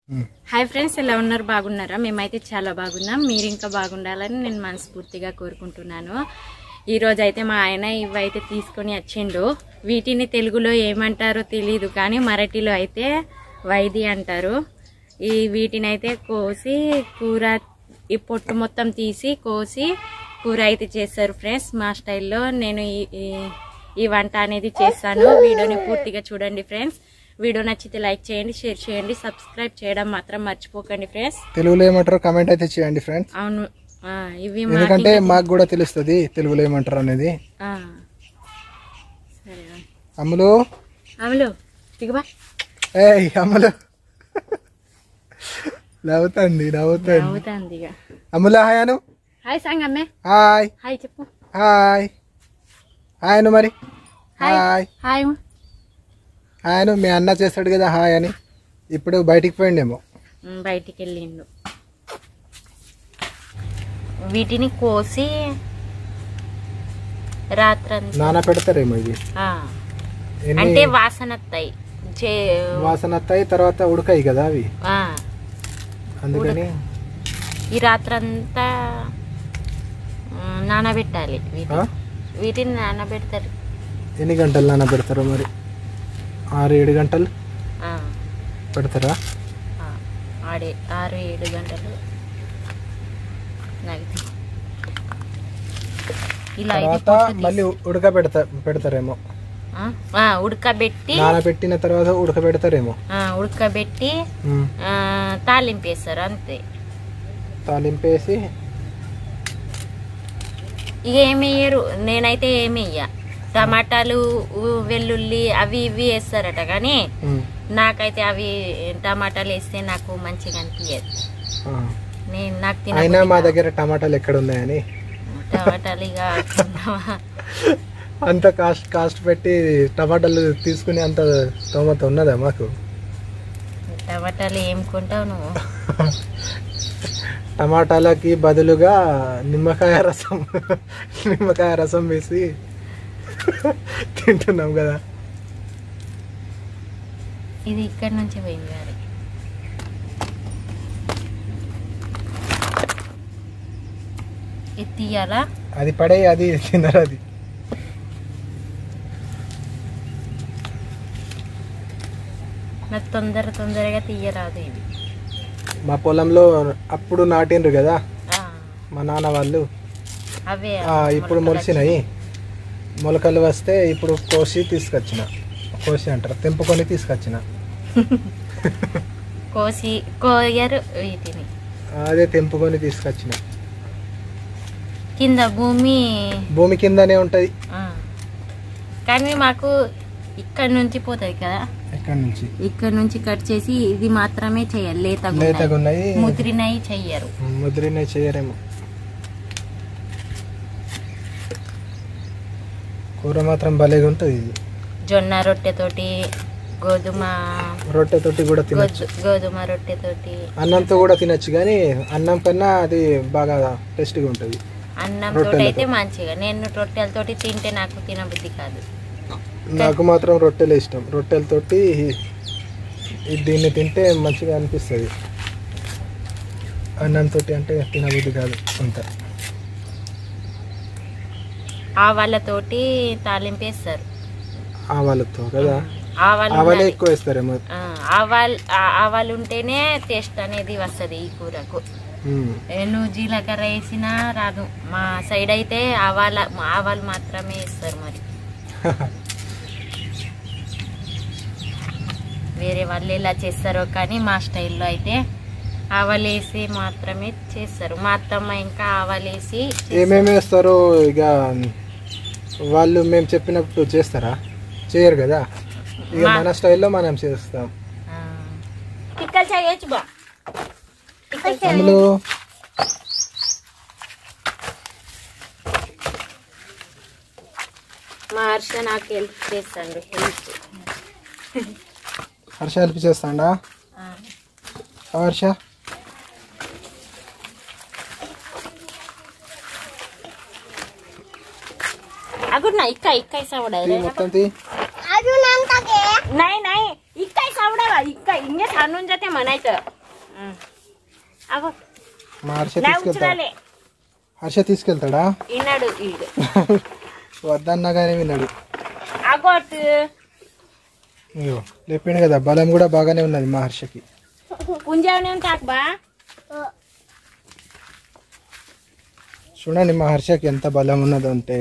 Hi friends, ఎలా ఉన్నారు? బాగున్నారా? మేమైతే చాలా బాగున్నాం. మీరు ఇంకా బాగుండాలని నేను మనస్ఫూర్తిగా కోరుకుంటున్నాను. ఈరోజు అయితే మా ఆయన ఇవైతే తీసుకొని వచ్చిండు. వీటిని తెలుగులో ఏమంటారో తెలీదు, కానీ మరాఠీలో అయితే వైది అంటారు. వీటిని అయితే కోసి కూర, ఈ పొట్టు మొత్తం తీసి కోసి కూర అయితే చేస్తారు ఫ్రెండ్స్. మా స్టైల్లో నేను ఈ వంట అనేది చేస్తాను. వీడియోని పూర్తిగా చూడండి ఫ్రెండ్స్. వీడియో నచ్చితే లైక్ చేయండి, షేర్ చేయండి, సబ్స్క్రైబ్ చేయడం మాత్రం మర్చిపోకండి ఫ్రెండ్స్. తెలుగులో ఏమంటారో కామెంట్ అయితే చేయండి ఫ్రెండ్స్. అవును, ఇవి ఎందుకంటే మాకు కూడా తెలుస్తుంది తెలుగులో ఏమంటారు అనేది. అమ్ములు అమ్ములు దిగబా. ఏయ్ అమ్ములు నవ్వుతుంది నవ్వుతుంది. అమ్ముల హాయ్ అను. హాయ్ సంగమ్మే. హాయ్ హాయ్ చెప్పు. హాయ్ హాయ్ అను. మరి హాయ్ హాయ్ ఆయన మీ అన్న చేస్తాడు కదా హాయ్ అని. ఇప్పుడు బయటికి పోయిండేమో. బయటికి వెళ్ళిండు. వీటిని కోసి రాత్రంతా నాన్న పెడతారేమో ఇది. అంటే వాసన వస్తాయి, తర్వాత ఉడకాయి కదా అవి, అందుకని ఈ రాత్రంతా నానబెట్టాలి. వీటిని నానబెడతారు. ఎన్ని గంటలు నానబెడతారో మరి? 6-7 గంటలు పెడతారా? 6-7 గంటలు. ఇలా మళ్ళీ పెడతారేమో. ఉడకబెట్టి నానబెట్టిన తర్వాత ఉడకబెడతారేమో. ఉడకబెట్టి తాలింపేస్తారు అంతే. తాలింపేసి ఇక ఏమేయరు. నేనైతే ఏమేయ్య. టమాటాలు, వెల్లుల్లి అవి ఇవి వేస్తారట, కానీ నాకైతే అవి టమాటాలు వేస్తే నాకు మంచిగా అనిపించదు. నాకు తిన మా దగ్గర టమాటాలు ఎక్కడ ఉన్నాయని టమాటాలు ఇక అంత కాస్ట్ పెట్టి టమాటాలు తీసుకుని అంత స్తోమత ఉన్నదా మాకు? టమాటాలు ఏం కొంటావు నువ్వు? టమాటాలకి బదులుగా నిమ్మకాయ రసం వేసి తింటున్నాం కదా. ఇది ఇక్కడ నుంచి పోయింది గారి. ఇది తీయాలా? అది పడే, అది తినరు. అది నాకు తొందరగా తీయరాదు. ఇది మా పొలంలో అప్పుడు నాటిండ్రు కదా మా నాన్న వాళ్ళు. అవే ఇప్పుడు మొలిసినాయి. మొలకలు వస్తే ఇప్పుడు కోసి అంటారు, తెంపుకొని తీసుకొచ్చిన. కోయరు వీటిని. అదే తెంపుకొని తీసుకొచ్చిన. కింద భూమి కిందనే ఉంటది, కానీ మాకు ఇక్కడ నుంచి పోతుంది కదా. ఇక్కడ నుంచి కట్ చేసి ఇది మాత్రమే చేయాలి. లేతగున్నాయి, ముద్రినవి చెయ్యరేమో. కూర మాత్రం భలేగా ఉంటుంది. ఇది జొన్న రొట్టెతోటి, గోధుమ రొట్టెతోటి కూడా తినచ్చు. గోధుమ రొట్టెతోటి, అన్నంతో కూడా తినచ్చు, కానీ అన్నం కన్నా అది బాగా టేస్టీగా ఉంటుంది. అన్నంతో అయితే మంచిగా. నేను రొట్టెలతోటి తింటే నాకు తినబుద్ధి కాదు. నాకు మాత్రం రొట్టెలు ఇష్టం. రొట్టెలతోటి దీన్ని తింటే మంచిగా అనిపిస్తుంది. అన్నంతో అంటే తినబుద్ధి కాదు అంత. ఆవాలతోటి తాలింపేస్తారు. ఆవాలతో కదా, ఆవాలే ఎక్కువ వేస్తారేమో. ఆవాలు ఉంటేనే టేస్ట్ అనేది వస్తుంది ఈ కూరకు. నువ్వు జీలకర్ర వేసినా రాదు. మా సైడ్ అయితే ఆవాలు మాత్రమే వేస్తారు. మరి వేరే వాళ్ళు ఎలా చేస్తారో, కానీ మా స్టైల్లో అయితే ఆవాలు వేసి మాత్రమే చేస్తారు. మా అత్తమ్మ ఇంకా ఆవాలు వేసి ఏమేమి వేస్తారో ఇక వాళ్ళు మేము చెప్పినప్పుడు చేస్తారా? చేయరు కదా. ఇక మన స్టైల్లో మనం చేస్తాం. చేయొచ్చు బా. మా హర్ష నాకు హెల్ప్ చేస్తాడు. హర్ష హెల్ప్ చేస్తాడా? హర్ష अगुन ना इक्का सावड़ा है మొత్తం తీ अजून नाम टाके नाही नाही इक्का सावड़ा इक्का इंगे सांडून जाते म्हणायचं మా హర్ష తీసుకెళ్తాడా? విన్నాడు వద్దన్నా కానీ విన్నాడు. చెప్పిండు కదా, బలం కూడా బాగానే ఉన్నది మా హర్షకి. చూడండి మా హర్షకి ఎంత బలం ఉన్నది అంటే.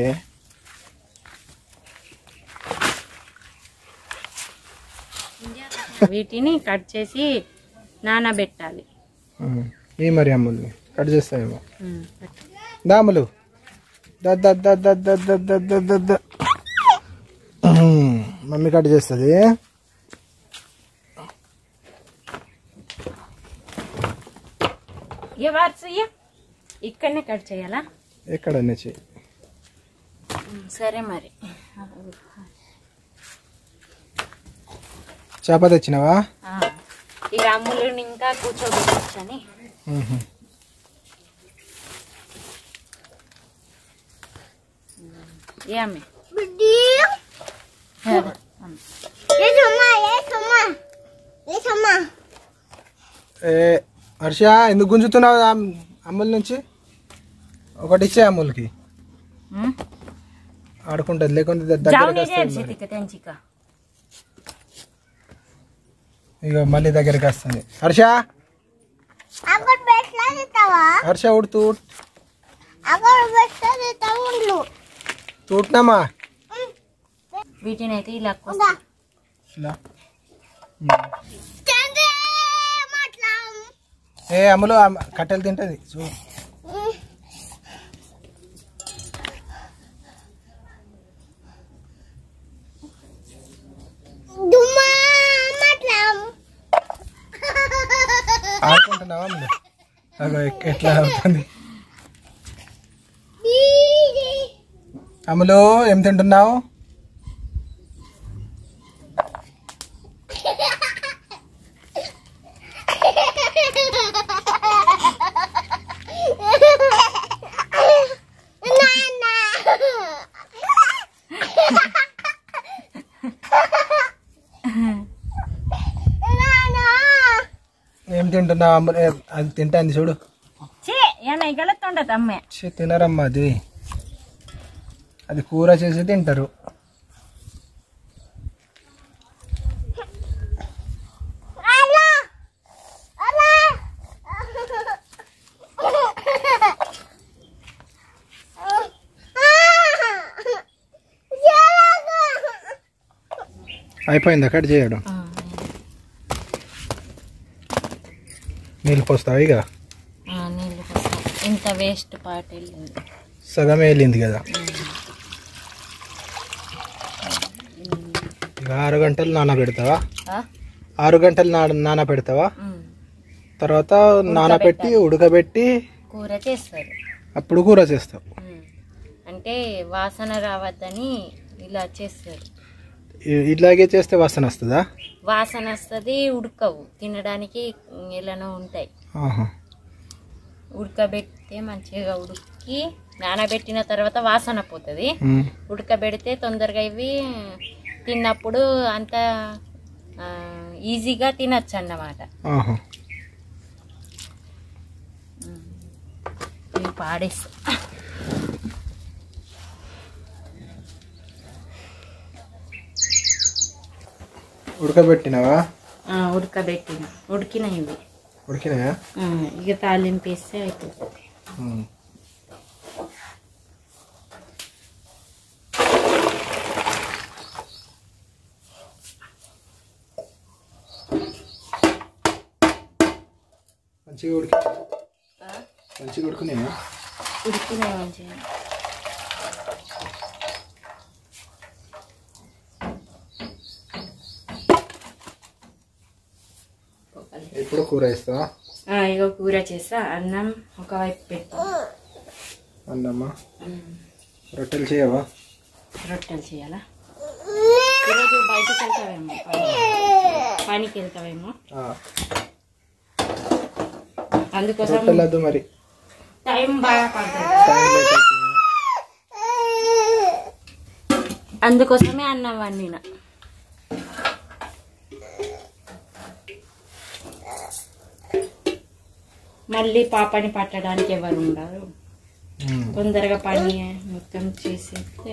వీటిని కట్ చేసి నానబెట్టాలి. ఈ మరి అమ్ముల్ని కట్ చేస్తాయేమో. దాములు మమ్మీ కట్ చేస్తుంది. ఇక్కడనే కట్ చేయాలా? ఎక్కడనే చేయి. సరే మరి. చేప తెచ్చినావా? ఇక అమ్ములని ఇంకా కూర్చోబెట్టని. ఏమి హర్ష ఎందుకు గుంజుతున్నావు అమ్ముల నుంచి? ఒకటి ఇచ్చే అమ్ములకి ఆడుకుంటుంది, లేకుంటే ఇక మళ్ళీ దగ్గరికి వస్తుంది. హర్ష హర్ష ఉడుతూ తూట్నామా? వీటిని అయితే ఇలా ఏ అమ్ములు కట్టెలు తింటది చూ. ఆడుకుంటున్నావా అమ్ములు? అగో ఎట్లా అవుతుంది. అమ్ములు ఏం తింటున్నావు? ఏం తింటున్నావు అమ్మ? అది తింటాంది చూడు. తినరమ్మా అది, అది కూర చేసి తింటారు. అయిపోయిందా కట్ చేయడం? నీళ్ళు పోస్తావు? ఇక ఇంత వేస్ట్ పార్ట్ వెళ్ళింది, సగమే వెళ్ళింది కదా. ఇక 6 గంటలు నానబెడతావా? 6 గంటలు నానబెడతావా? తర్వాత నానబెట్టి ఉడకబెట్టి కూర చేస్తారు. అప్పుడు కూర చేస్తావు అంటే వాసన రావద్దని ఇలా చేస్తారు. ఇట్లాగే చేస్తే వాసన వస్తుందా? వాసన వస్తుంది, ఉడకవు, తినడానికి ఎలానో ఉంటాయి. ఉడకబెడితే మంచిగా ఉడికి నానబెట్టిన తర్వాత వాసన పోతుంది. ఉడకబెడితే తొందరగా ఇవి తిన్నప్పుడు అంత ఈజీగా తినచ్చు అన్నమాట. ఇవి పాడేస్తా. ఉడకబెట్టినవా? ఉడకబెట్టిన, ఉడికిన ఇవి ఉడికినాయా? ఇక తాలింపు వేస్తే అయిపోతుంది. మంచిగా ఉడుకున్నాయా? ఉడికినాయి మంచిగా. ఇప్పుడు కూర వేస్తావా? ఇక కూర చేస్తా. అన్నం ఒకవైపు పెట్టు. అన్నమ్మా రొట్టెలు చేయవా? రొట్టెలు చేయాలా? ఈరోజు బయటకు వెళ్తావేమో, పనికి వెళ్తావేమో, అందుకోసం మరి టైం బాగా పడుతుంది. అందుకోసమే అన్నం వండిన. మళ్ళీ పాపని పట్టడానికి ఎవరు ఉండరు. తొందరగా పని మొత్తం చేసేస్తే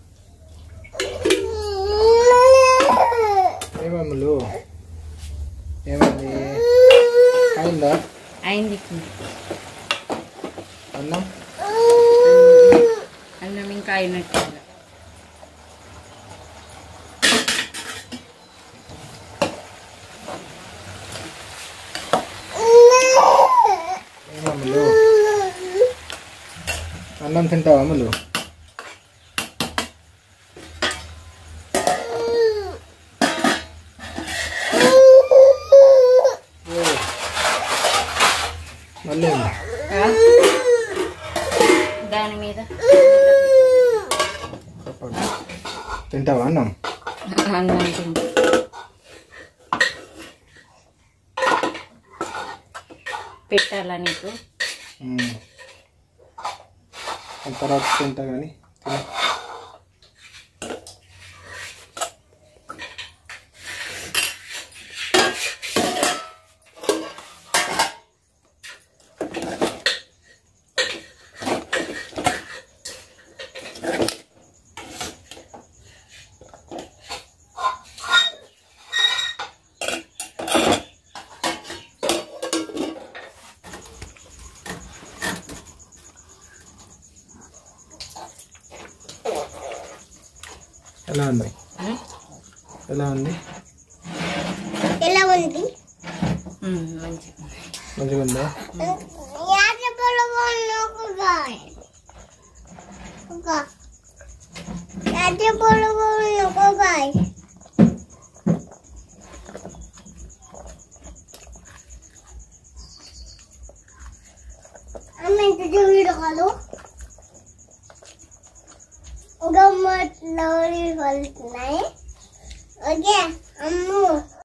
ఏమమ్ములు ఏమైంది? అయిందా? అయింది. అన్నం అన్నం ఇంకా అయినట్టు. ఏమమ్ములు అన్నం తింటావా అమ్ములు? మళ్ళీ దాని మీద తింటావా అన్నం? అన్నం తింటా. పెట్టాలా నీకు? తర్వాత తింటా కానీ ఎలా ఉంది? ఎలా ఉంది? మంచిగా ఉందా? गम्मत लवरी फलत नाही. ओके अम्मू